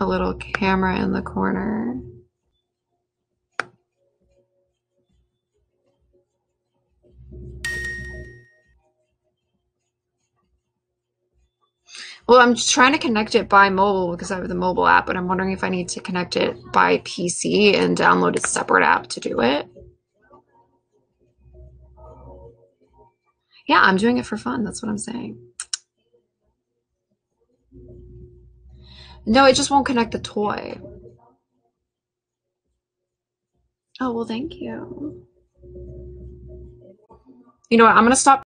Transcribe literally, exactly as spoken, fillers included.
a little camera in the corner. Well, I'm just trying to connect it by mobile because I have the mobile app, but I'm wondering if I need to connect it by P C and download a separate app to do it. Yeah, I'm doing it for fun. That's what I'm saying. No, it just won't connect the toy. Oh, well, thank you. You know what? I'm going to stop